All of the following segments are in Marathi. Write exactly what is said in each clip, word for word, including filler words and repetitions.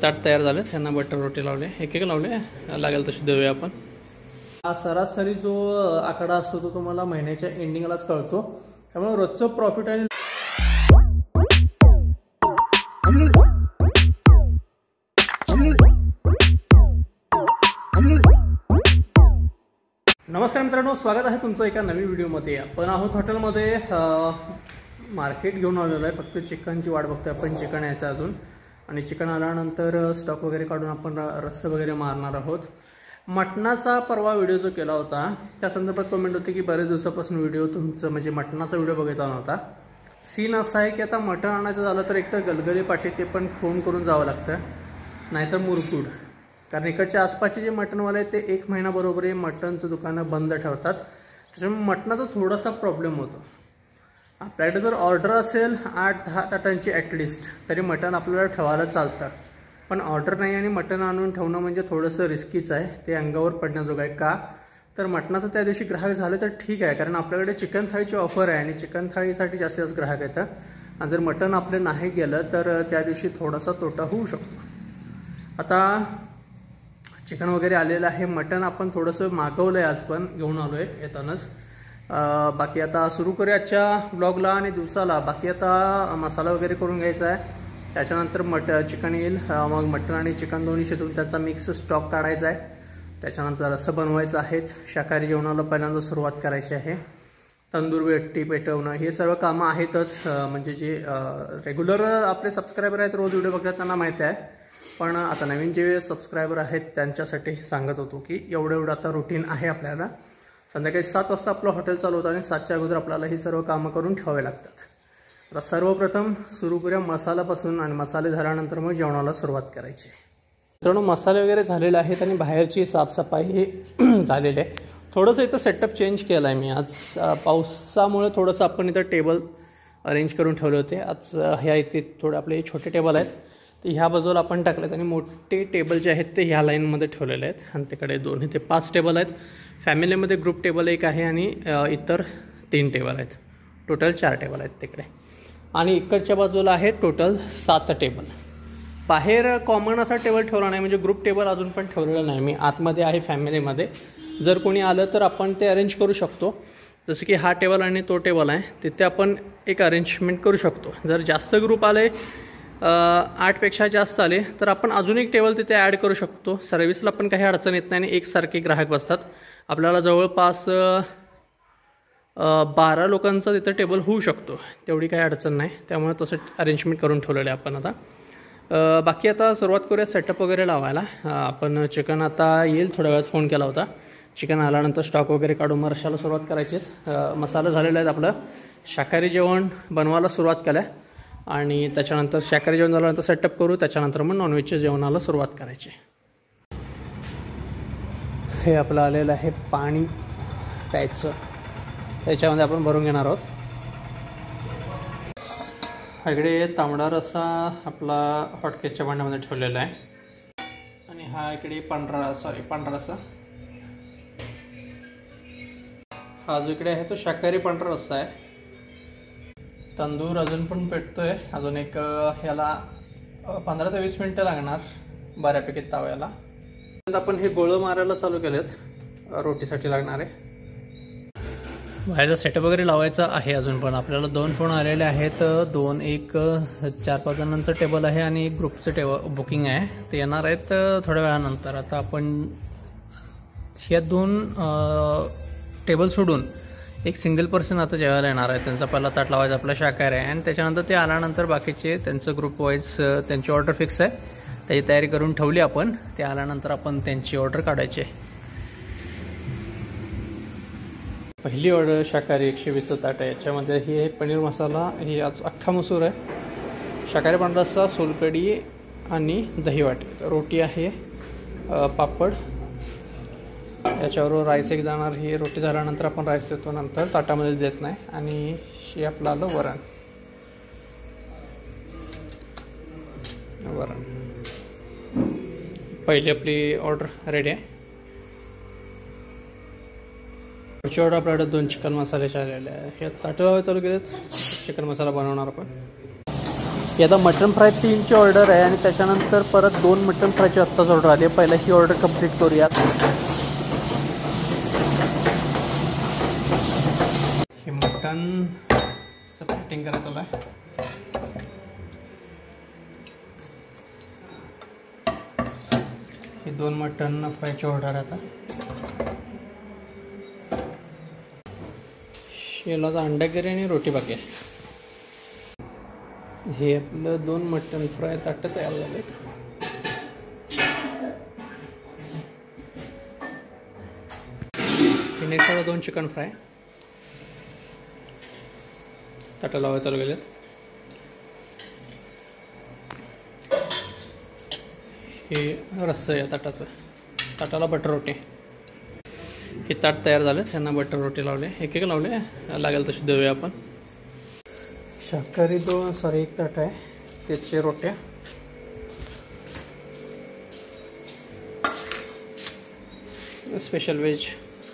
ताट तयार झाले, त्यांना बटर रोटी लावले, एक एक लावले, लागेल तशी देऊया आपण. हा सरासरी जो आकडा असतो तो तुम्हाला महिन्याच्या एंडिंगलाच कळतो, त्यामुळे रोजचं प्रॉफिट आणि नमस्कार मित्रांनो, स्वागत आहे तुमचं एका नवीन व्हिडिओमध्ये. आपण आहोत हॉटेलमध्ये, मार्केट घेऊन आलेलो आहे. फक्त चिकनची वाट बघतोय आपण, चिकन यायचं अजून, आणि चिकन आल्यानंतर स्टॉक वगैरे काढून आपण रस्से वगैरे मारणार आहोत. मटणाचा परवा व्हिडिओ जो केला होता त्या संदर्भात कमेंट होती की बरेच दिवसापासून व्हिडिओ तुमचं म्हणजे मटणाचा व्हिडिओ बघितला नव्हता. सीन असा आहे की आता मटण आणायचं झालं तर एकतर गलगली पाटी ते पण फोन करून जावं लागतं, नाहीतर मुरकुड. कारण इकडच्या आसपासचे जे मटणवाले आहेत ते एक महिना बरोबर मटणचं दुकानं बंद ठेवतात, त्याच्यामुळे मटणाचा थोडासा प्रॉब्लेम होतो. आपल्याकडे जर ऑर्डर असेल आठ दहा ताटांची ॲटलिस्ट, तरी मटण आपल्याला ठेवायला चालतं. पण ऑर्डर नाही आणि मटण आणून ठेवणं म्हणजे थोडंसं रिस्कीचं आहे, ते अंगावर पडण्याजोगं आहे. का तर मटणाचं त्या दिवशी ग्राहक झालं तर ठीक आहे, कारण आपल्याकडे चिकन थाळीची ऑफर आहे आणि चिकन थाळीसाठी जास्तीत जास्त ग्राहक येतं. आणि जर मटण आपलं नाही गेलं तर त्या दिवशी थोडासा तोटा होऊ शकतो. आता चिकन वगैरे आलेलं आहे, मटण आपण थोडंसं मागवलं आहे, आज पण घेऊन आलो आहे येतानाच. बाकी आता सुरू करूया आजच्या ब्लॉगला आणि दिवसाला. बाकी आता मसाला वगैरे करून घ्यायचा आहे, त्याच्यानंतर मट चिकन येईल, मग मटण आणि चिकन दोन्ही शिजवून त्याचा मिक्स स्टॉक काढायचा आहे. त्याच्यानंतर रस्सं बनवायचं आहेत, शाकाहारी जेवणाला पहिल्यांदा सुरुवात करायची आहे. तंदूर वेट्टी पेटवणं हे सर्व कामं आहेतच. म्हणजे जे रेग्युलर आपले सबस्क्रायबर आहेत, रोज व्हिडिओ बघतात, त्यांना माहिती आहे. पण आता नवीन जे सबस्क्रायबर आहेत त्यांच्यासाठी सांगत होतो की एवढं एवढं आता रुटीन आहे आपल्याला. संध्याकाळी सात वाजता आपलं हॉटेल चालू होतं आणि सातच्या अगोदर आपल्याला ही सर्व कामं करून ठेवावे लागतात. आता सर्वप्रथम सुरू करूया मसाल्यापासून, आणि मसाले झाल्यानंतर मग जेवणाला सुरुवात करायची. मित्रांनो, मसाले वगैरे झालेले आहेत आणि बाहेरची साफसफाई झालेली आहे. थोडंसं इथं सेटअप चेंज केला आहे मी. आज पावसामुळे थोडंसं आपण इथं टेबल अरेंज करून ठेवले होते. आज ह्या इथे थोडे आपले छोटे टेबल आहेत ते ह्या बाजूला आपण टाकलेत, आणि मोठे टेबल जे आहेत ते ह्या लाईनमध्ये ठेवलेले आहेत. आणि तिकडे दोन इथे पाच टेबल आहेत. फॅमिलीमध्ये ग्रुप टेबल एक आहे आणि इतर तीन टेबल आहेत. टोटल चार टेबल आहेत तिकडे, आणि इकडच्या बाजूला आहे टोटल सात टेबल. बाहेर कॉमन असा टेबल ठेवला नाही, म्हणजे ग्रुप टेबल अजून पण ठेवलेलं नाही मी. आतमध्ये आहे फॅमिलीमध्ये, जर कोणी आलं तर आपण ते अरेंज करू शकतो. जसं की हा टेबल आणि तो टेबल आहे, तिथे आपण एक अरेंजमेंट करू शकतो. जर जास्त ग्रुप आले, आठपेक्षा जास्त आले, तर आपण अजून एक टेबल तिथे ॲड करू शकतो. सर्व्हिसला पण काही अडचण येत नाही आणि एकसारखे ग्राहक बसतात. आपल्याला जवळपास बारा लोकांचा तिथं टेबल होऊ शकतो, तेवढी काही अडचण नाही. त्यामुळे तसं अरेंजमेंट करून ठेवलेलं आहे आपण. आता बाकी आता सुरुवात करूया सेटअप वगैरे लावायला. आपण चिकन आता येईल थोड्या वेळात, फोन केला होता. चिकन आल्यानंतर स्टॉक वगैरे काढून मग रश्श्याला सुरुवात करायचीच. मसाला झालेला आहेत आपलं. शाकाहारी जेवण बनवायला सुरुवात केलं आहे, आणि त्याच्यानंतर शाकाहारी जेवण झाल्यानंतर सेटअप करू, त्याच्यानंतर मग नॉनव्हेजच्या जेवणाला सुरुवात करायची. हे आपलं आलेलं आहे पाणी प्यायचं, त्याच्यामध्ये आपण भरून घेणार आहोत. इकडे तांबडा रस्सा आपला हॉटकेसच्या भांड्यामध्ये ठेवलेला आहे, आणि हा इकडे पांढरा सॉरी पांढरा रस्सा. हा जो इकडे आहे तो शाकाहारी पांढरा रस्सा आहे. तंदूर अजून पण पेटतोय, अजून एक ह्याला पंधरा ते वीस मिनटं लागणार बऱ्यापैकी ताव्याला. आपण हे गोळं मारायला चालू केलेत रोटीसाठी लागणारे. बाहेरचा सेटअप वगैरे लावायचा आहे अजून पण. आपल्याला दोन फोन आलेले आहेत, दोन एक चार पाच जणांचं टेबल आहे आणि एक ग्रुपचं टेबल बुकिंग आहे, ते येणार आहेत थोड्या वेळानंतर. आता आपण ह्या दोन टेबल सोडून एक सिंगल पर्सन आता जेवायला येणार आहे. त्यांचा पहिला ताट लावायचा आपला शाकाहारी आहे, आणि त्याच्यानंतर ते आल्यानंतर बाकीचे त्यांचं ग्रुप वाईज त्यांची ऑर्डर फिक्स आहे, त्याची तयारी करून ठेवली आपण. ते आल्यानंतर आपण त्यांची ऑर्डर काढायची. पहिली ऑर्डर शाकाहारी एकशे वीसचं ताट आहे. याच्यामध्ये ही आहे पनीर मसाला, ही आज अख्खा मसूर आहे, शाकाहारी पांढरा रस्सा, सोलकढी आणि दही वाटी, रोटी आहे, पापड. याच्यावर राईस एक जाणार. ही रोटी झाल्यानंतर आपण राईस देतो, नंतर ताटामध्ये देत नाही. आणि हे आपलं आलं वरण. वरण पहिली आपली ऑर्डर रेडी आहे. पुढची ऑर्डर आपल्याकडे दोन चिकन मसाल्याचे आलेले आहे. हे ताटं लावायला चालू केलेत, चिकन मसाला बनवणार आपण. ही आता मटन फ्राय तीनची ऑर्डर आहे आणि त्याच्यानंतर परत दोन मटन फ्रायची आत्ताच ऑर्डर आली आहे. पहिला ही ऑर्डर कंप्लीट करूयात. हे मटनचं प्लेटिंग करायचं आहे. हे दोन मटन फ्रायची ऑर्डर आता. शेलाचा अंडा करी आणि रोटी बाकी आहे. हे आपलं दोन मटन फ्राय ताटं तयार झाले. नेक्स्ट आला दोन चिकन फ्राय ताटं लावायला चालू केलेत. हे रस्सं आहे ताटाचं. ताटाला बटर रोटी. हे ताट तयार झालं. त्यांना बटर रोटी लावले. एक एक लावले. लागेल तशी देऊया आपण. शाकाहारी दोन सॉरी एक ताट आहे त्याचे रोट्या. Special veg.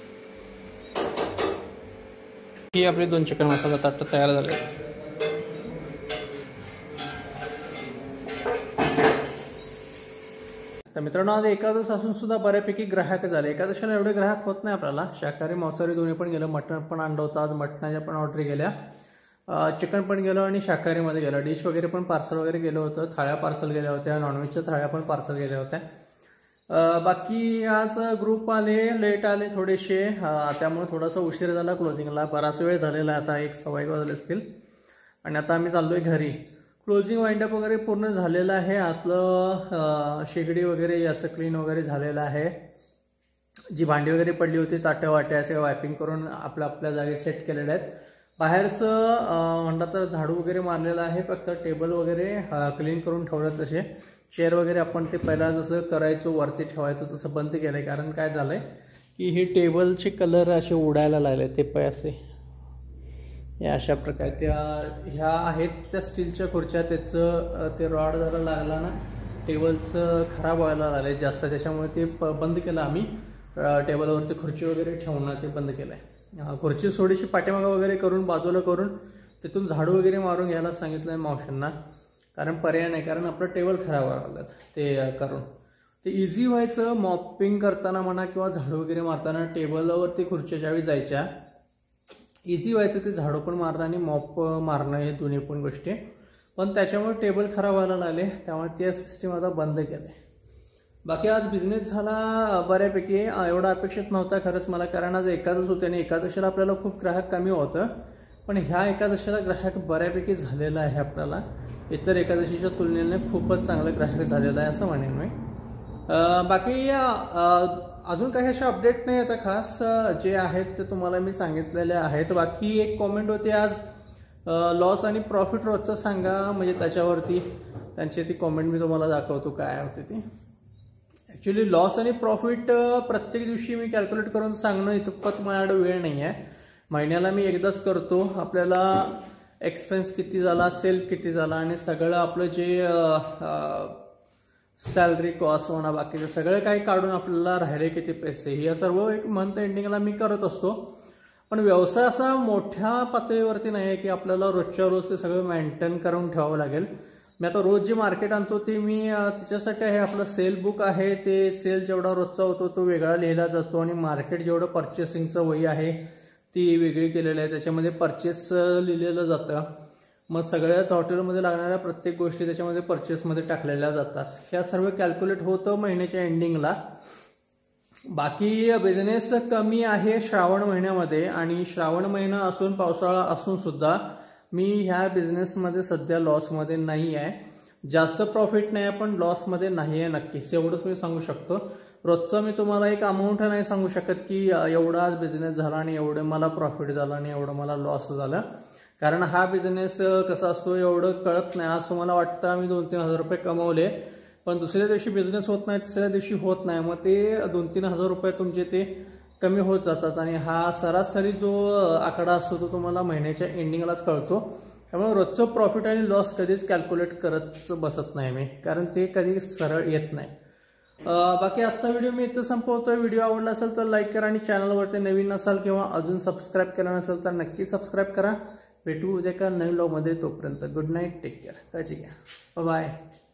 ही आपली दोन चिकन मसाला ताट तयार झाले. तर मित्रांनो आज एकादश असून सुद्धा बऱ्यापैकी ग्राहक झाले. एकादशीला एवढे ग्राहक होत नाही आपल्याला. शाकाहारी मांसाहारी दोन्ही पण गेलं. मटण पण आणलं होतं आज. मटणाच्या पण ऑर्डर गेल्या. चिकन पण गेलं आणि शाकाहारीमध्ये गेलं. डिश वगैरे पण पार्सल वगैरे गेलं होतं. थाळ्या पार्सल गेल्या होत्या. नॉनव्हेजच्या थाळ्या पण पार्सल गेल्या होत्या. बाकी आज ग्रुप आले लेट आले थोडेसे. त्यामुळे थोडासा उशीर झाला क्लोजिंगला. बराच वेळ झालेला आहे. आता एक सव्वा एक वाजले असतील आणि आता आम्ही चाललोय घरी. क्लोजिंग वाइंडअप वगैरे पूर्ण झालेलं आहे. आतलं शेगडी वगैरे याचं क्लीन वगैरे झालेलं आहे. जी भांडी वगैरे पडली होती ताटं वाट्या सगळं वायपिंग करून आपल्या आपल्या जागी सेट केलेल्या आहेत. बाहेरचं म्हणलं तर झाडू वगैरे मारलेलं आहे. फक्त टेबल वगैरे क्लीन करून ठेवलं. तसे चेअर वगैरे आपण ते पहिला जसं करायचो वरती ठेवायचं तसं बंद केलं आहे. कारण काय झालं आहे की हे टेबलचे कलर असे उडायला लागले. ते पै असे या अशा प्रकारे त्या ह्या आहेत त्या स्टीलच्या खुर्च्या. त्याचं ते रॉड जरा लागला ना टेबलचं खराब व्हायला लागलं आहे जास्त. त्याच्यामुळे ते प बंद केलं आम्ही. टेबलवरती खुर्ची वगैरे ठेवणं ते बंद केलं आहे. खुर्ची थोडीशी पाठीमागं वगैरे करून बाजूला करून तिथून झाडू वगैरे मारून घ्यायला सांगितलं आहे मावशांना. कारण पर्याय नाही. कारण आपलं टेबल खराब व्हायला लागलं ते करून. ते इझी व्हायचं मॉपिंग करताना म्हणा किंवा झाडू वगैरे मारताना. टेबलवरती खुर्च्या ज्यावेळी जायच्या इझी व्हायचं ते झाडू पण मारणं आणि मॉप मारणं हे दोन्ही पण गोष्टी. पण त्याच्यामुळे टेबल खराब व्हायला लागले. त्यामुळे त्या सिस्टीम आता बंद केलं. बाकी आज बिझनेस झाला बऱ्यापैकी. एवढा अपेक्षित नव्हता खरंच मला. कारण आज एकादश होते आणि एकादशीला आपल्याला खूप ग्राहक कमी होतं. पण ह्या एकादशीला ग्राहक बऱ्यापैकी झालेलं आहे आपल्याला. इतर एकादशीच्या तुलनेने खूपच चांगलं ग्राहक झालेलं आहे असं म्हणेन मी. बाकी अजून काही अशा अपडेट नाही आता खास. जे आहेत ते तुम्हाला मी सांगितलेले आहेत. बाकी एक कॉमेंट होती आज लॉस आणि प्रॉफिट रोजचं सांगा. म्हणजे त्याच्यावरती त्यांची ती कॉमेंट मी तुम्हाला दाखवतो काय होते ती. ॲक्च्युली लॉस आणि प्रॉफिट प्रत्येक दिवशी मी कॅल्क्युलेट करून सांगणं इतपत माझ्याकडे वेळ नाही आहे. महिन्याला मी एकदाच करतो. आपल्याला एक्सपेन्स किती झाला सेल किती झाला आणि सगळं आपलं जे सॅलरी कॉस्ट म्हणा बाकीचं सगळं काही काढून आपल्याला राहिले किती पैसे हे सर्व एक मंथ एंडिंगला मी करत असतो. पण व्यवसाय असा मोठ्या पातळीवरती नाही आहे की आपल्याला रोजच्या रोज ते सगळं मेंटेन करून ठेवावं लागेल. मी आता रोज जे मार्केट आणतो ते मी त्याच्यासाठी आहे. आपलं सेल बुक आहे. ते सेल जेवढा रोजचा होतो तो वेगळा लिहिला जातो आणि मार्केट जेवढं परचेसिंगचं वही आहे ती वेगळी केलेली आहे. त्याच्यामध्ये परचेस लिहिलेलं जातं. मग सगळ्याच हॉटेलमध्ये लागणाऱ्या प्रत्येक गोष्टी त्याच्यामध्ये परचेसमध्ये टाकलेल्या जातात. ह्या सर्व कॅल्क्युलेट होतं महिन्याच्या एंडिंगला. बाकी बिझनेस कमी आहे श्रावण महिन्यामध्ये. आणि श्रावण महिना असून पावसाळा असून सुद्धा मी ह्या बिझनेसमध्ये सध्या लॉसमध्ये नाही आहे. जास्त प्रॉफिट नाही आहे पण लॉसमध्ये नाही आहे नक्कीच. एवढंच मी सांगू शकतो. रोजचं मी तुम्हाला एक अमाऊंट नाही सांगू शकत की एवढा आज बिझनेस झाला आणि एवढं मला प्रॉफिट झालं आणि एवढं मला लॉस झालं. कारण हा बिझनेस कसा असतो एवढं कळत नाही. आज तुम्हाला वाटतं आम्ही दोन तीन हजार रुपये कमवले पण दुसऱ्या दिवशी बिझनेस होत नाही तिसऱ्या दिवशी होत नाही. मग ते दोन तीन हजार रुपये तुमचे ते कमी होत जातात. आणि हा सरासरी जो आकडा असतो तो तुम्हाला महिन्याच्या एंडिंगलाच कळतो. त्यामुळे रोजचं प्रॉफिट आणि लॉस कधीच कॅल्क्युलेट करत बसत नाही मी. कारण ते कधी सरळ येत नाही. बाकी आजचा व्हिडिओ मी इथं संपवतोय. व्हिडिओ आवडला असेल तर लाईक करा आणि चॅनलवरती नवीन असाल किंवा अजून सबस्क्राईब केलं नसेल तर नक्की सबस्क्राईब करा. भेटू उद्या का नवीन व्लॉगमध्ये. तोपर्यंत गुड नाईट, टेक केअर, काळजी घ्या, बाय.